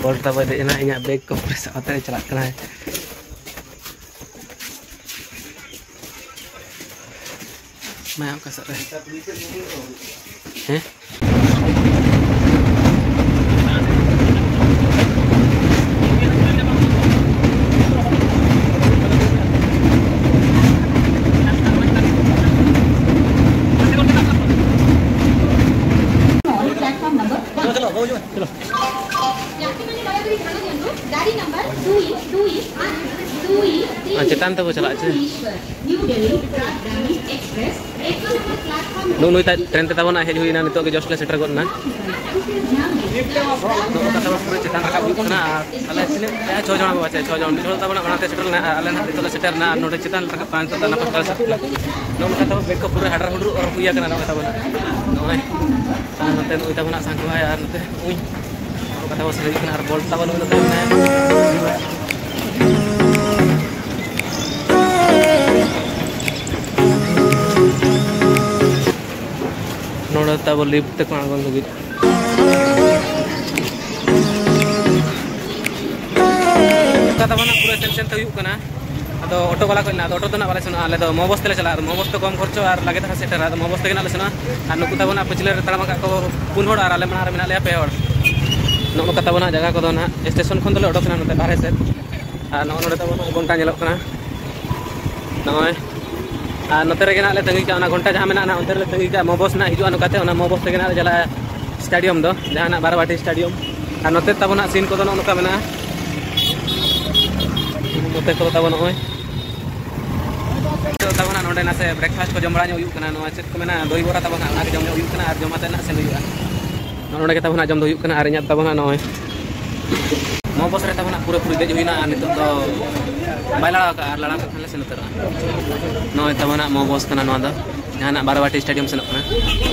bolt तब देना इन bag को पूरे साथ चलना है मैं आपका सर हैं चेतान तब चला नुई ट्रेन ते तबना हेज हुईना नितो के जस्ट ले सेटर गोना पूरे चेतान रखा हुईना आले सिने 6 जण बाचे 6 जण नितो तबना बनाते सेटर ना आले ना नितो सेटर ना नोडे चेतान रखा 5 तना पकड़ सकला नो कथा बेक को पूरे हडर हुडर और हुईया कना नो कथा बना नोय नते नुई तबना सांगवा यार नते उई कथा बस लेकिन आर बोल्ट तबन नो तबना नोड़ा तब लिफ्ट तक आगन लगी पूरा टेंशन तो हुना अब ऑटो वाला को ऑटो तो ना बाले सेना आले मो बस तेले चला मो बस तो कम खर्चो और लगे था सेटर मो बस तेगे ना सेना और नुकु तबना पछले तड़म का को 4 हड़ और आले मना मेना ले 2 हड़ नो तबना जगह को ना स्टेशन खन दले ऑटो नते बाहर से और नो तबना घंटा नेलो कना नय और नोते रे ले तंगी का घंटा जहाँ मेना अंतर ले तंगी का मो बस ना हिजुआ नकाते मो बस तेगे ना चला स्टेडियम दो जहाँ बारवाटी स्टेडियम और नोते तबना सीन को नोका मेना नोते को तब नय तबना नोडे ना से ब्रेकफास्ट को जम बड़ा हुयुकना नो चेक को मेना दही बरा तबना ना जम हुयुकना और जमाते ना से हुयुआ नोडे के तबना जम हुयुकना और इना तबना नय मो बस रे तबना पूरे पूरे देज हुइना नितो तो बाय लड़ा का लड़ा का खाले से नतरा नय तबना मो बस कना नो द जहाना बारवाटी स्टेडियम से नकना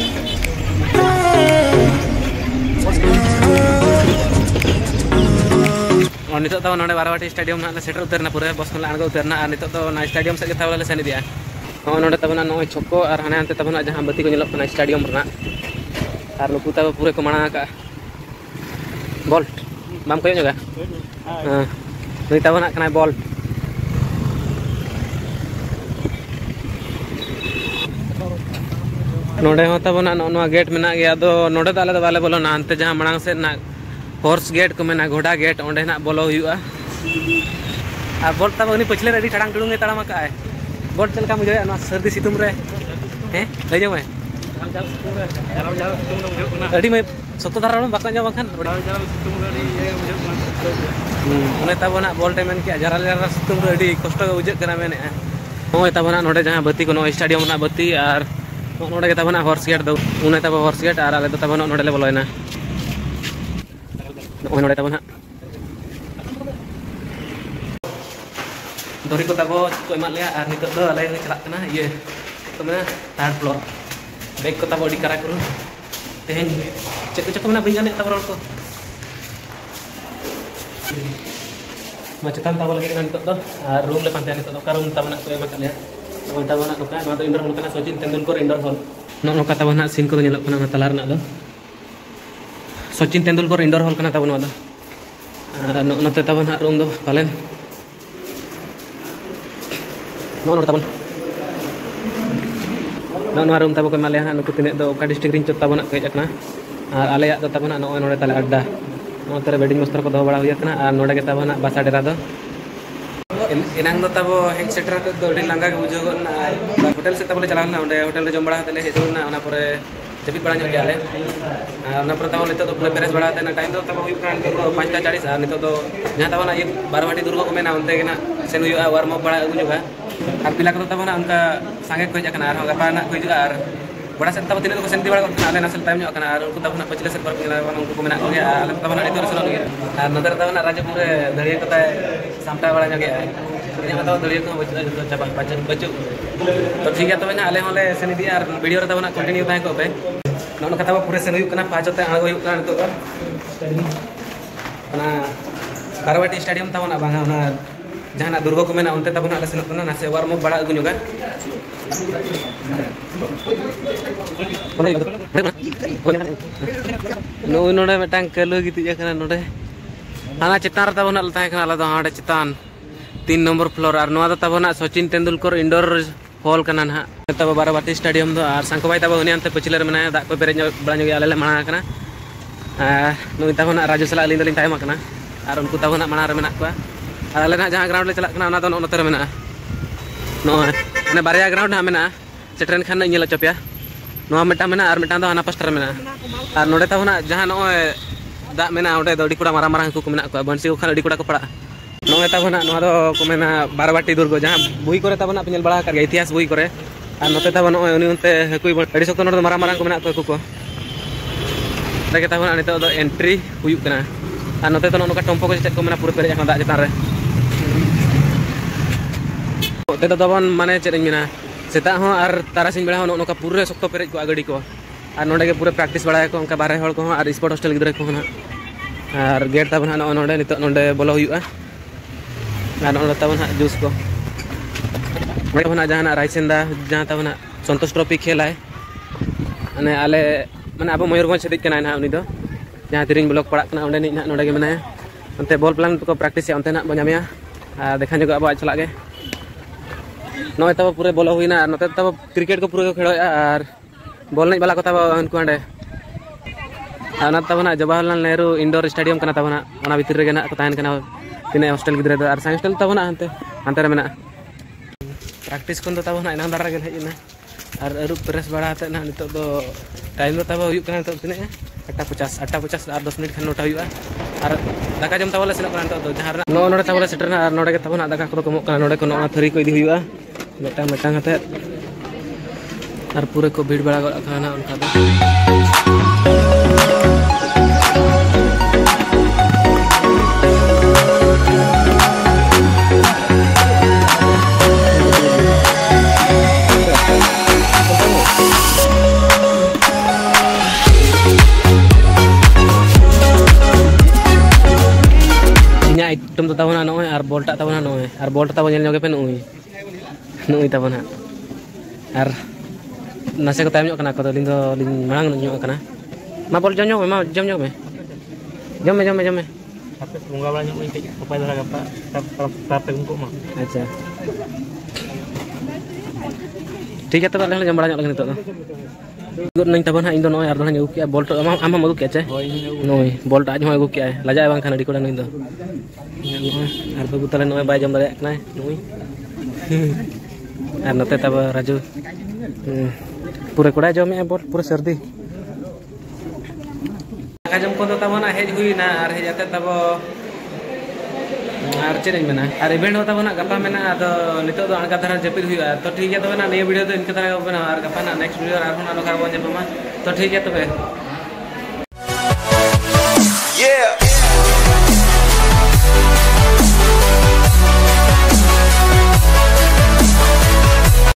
और नितो तो नोडे बारवाटी स्टेडियम ना सेटर उतरना पूरे बस खन आगो उतरना और नितो तो ना स्टेडियम से के थावले सेन दिया और नोडे तबना नय छक्को और हाने हानते तबना जहां बत्ती को नेलक स्टेडियम रना और नुकु तब पूरे को माना का बोल्ट बाम कोयो जगह हां नई तबना कना बोल्ट नोडे हो तबना नो गेट मेना गया दो नोडे तो आले दो बाले बोलो ना अंते जहां मणांग से ना हॉर्स गेट को मेना घोड़ा गेट ओंडे ना बोलो हुआ और बोल्ट तब उनी पछले रेडी टड़ांग टड़ुंगे तड़ाम का है बोल्ट चलका मुझे ना सर्दी सितुम रे हैं ले जाओ मैं अड़ी में सत्तो धारा बाका जा बखन उन्हें तबना बोल्ट मेन के जरा जरा सितुम रे अड़ी कष्ट बुझे कना मेने होय तबना नोडे जहां बत्ती को नो स्टेडियम ना बत्ती और नोडे के तबना हॉर्स गेट दो उन्हें तब हॉर्स गेट और आले तो तबना नोडे ले बोलोयना ओय नोडे तबना दोरी को तब को एमा ले और नितो दो आले चला कना ये तो मेना 3rd फ्लोर बैग को तब अड़ी करा करू तेहन चेक चेक मेना बिंगाने तब रोल को माचेतान तब लगे कना नितो दो और रूम ले पांते नितो दो का रूम तबना को एमा कले ओय तबना नोका नो तो इंडोर हॉल कना सचिन तेंदुलकर इंडोर हॉल नो का तबना सीन को नेलक कना तलार ना दो सचिन तेंदुलकर इंडोर हॉल कना तबना दो नोते तबना रूम दो पालेन नो तबन नो रूम तब को माले ना नुकु तिने दो का डिस्ट्रिक्ट रिंच तबना को हेजना और आले दो तबना नो नोडे तले अड्डा नो तेरे बेडिंग मस्तर को दो बड़ा हुइतना और नोडे के तबना बासा डेरा दो इनांग दो तब हेड सेटर तो अडी लांगा के बुझोगना होटल से तबले चलाना ओंडे होटल रे जम बड़ा तले हेजुना ओना परे जबी बड़ा ᱧᱚᱜ ᱜᱮᱭᱟᱞᱮ ओना पर तब नितो तो पूरे पेरेस बड़ा तेना टाइम दो तब हुई प्राण के 5:40 और नितो तो जहां तबना ये बारवाटी दुर्ग को मेना उनते गेना सेन हुआ वार्म अप बड़ा अगुजुगा और पिला को तबना उनका संगे को जकना और गपा ना को जुगा और बड़ा से तब तिने को सेन दिवाड़ को आले नसल टाइम ᱧᱚᱜ kana और उनको तबना पछले से पर उनको को मेना को गया आले तबना नितो रसलो लगे और नदर तबना राजपुर दड़िया को ताय सामटा बड़ा ᱧᱚᱜ गया यहाँ तो दड़िया को बच चाबा बचु तो ठीक है तब ना आले होले सेन दिया और वीडियो रे तबना कंटिन्यू ताय को पे नो कथा पूरे सेन हुई पाँचते आगो हुई नितो बारवाटी स्टेडियम तबना बांगा जहाँ दुर्ग को मेना उनते तबना सेन ना से वार्म अप बड़ा अगुजुगा नो नोडे मेटांग कलु गिति जकना नोडे हाना चितान तब हाँ चितान 3 नंबर फ्लोर और नवा तब सचिन तेंदुलकर इंडोर हॉल करना ना तब बाराबाती स्टेडियम दो और सांको भाई तब उन्हें अंत पचिलर में दाग को पेरे बड़ा आले माना नुई तब राजू सला अली दलिन टाइम और उनको तब माना रे मेना को आले जहाँ ग्राउंड ले चलना नोते मेना नोने बारिया ग्राउंड हाँ मेना सेटरेन खान इन चोपिया मिटा मेना और मिटा हाना पास्टर मेना और नोडे तब जहाँ नॉय दाग मेना ओडे दो अड़ी मारा मारा को मेना को बंसी को खान अड़ी को पड़ा नॉय तब को मेना बारबाटी दुर्ग जहाँ बुई करे तब पे बड़ा कर इतिहास बुई करे और नोते तब नॉय उनते हकुई अड़ी सख्त मारा मारा को मेना को तब नित एंट्री हुयुकना और नोते तो नोका टम्पो को चेक को मेना पूरे पेरेज दाग चेतान रे नोते तो तब माने चेद मेना सेता हो और तारासिंह बेड़ा नोका पूरे सख्त पेरेज को गड़ी को और नोडे पूरे प्रैक्टिस बड़ा को उनका बारे हड़ को और स्पोर्ट हॉस्टल गिद्रा को ना और गेट तब नोडे नित नोडे बोलो हुयुआ और नोडे तब जूस को नोडे जहाँ रायसेंदा जहाँ तब संतोष ट्रॉफी खेल है माने आले माने अब मयूरगंज से देजना ना उनी दो जहाँ तिरिंग ब्लॉक पड़ा उन्हें ना नोडे के मनाया अंते बॉल प्लान को प्रैक्टिस अंते ना बजामिया और देखा जो अब चला गए नॉय तब पूरे बोलो हुई ना नोते तब क्रिकेट को पूरे खेल और बॉल नहीं वाला को तब उनको अंडे तब जवाहरलाल नेहरू इंडोर स्टेडियम करना तब भीतर रे ना तीन हॉस्टल गिद्रा और साइंस हॉस्टल तब हानते हानते रे मेना प्रैक्टिस को तब इना दारा गे हेजना और अरूब प्रेस बड़ा ना नित टाइम दो तब हुई तीन 8:50 और 10 मिनट खान नोटा हुआ और दाका जम तब सेनो जहाँ नोड़े तब सेटर और नोड़े तब दाका को कमो नोड़े को थरी को इदी हुआ मिटांग मिटांग हते और पूरे को भीड़ बड़ा गना उनका आइटम तो तब नॉय और बॉलटा तब नॉय और बॉल तब पे नुई तब और नासे को तायम को मांग मा बॉल जम मा जम अच्छा ठीक है तब अले जम बड़ा नित नहीं तब इन नॉय और अगू के बॉल आम अगू के चे नॉय बॉल आज अगू के लजा बाखान अड़ी कोड़ा नुई और बाबू तले नॉय बै जम दाड़ा नुई और नते तब राजू पूरे कोड़ा जमे बॉल पूरे सर्दी जम को तब हेज हुईना और हेज आते तब और चेज मेना और इवेंट हो तब गपा मेना नित अणगा धारा जपिद हुआ तो ठीक है तब निया वीडियो इनका धारा बना और गपा नेक्स्ट वीडियो और तो ठीक है तब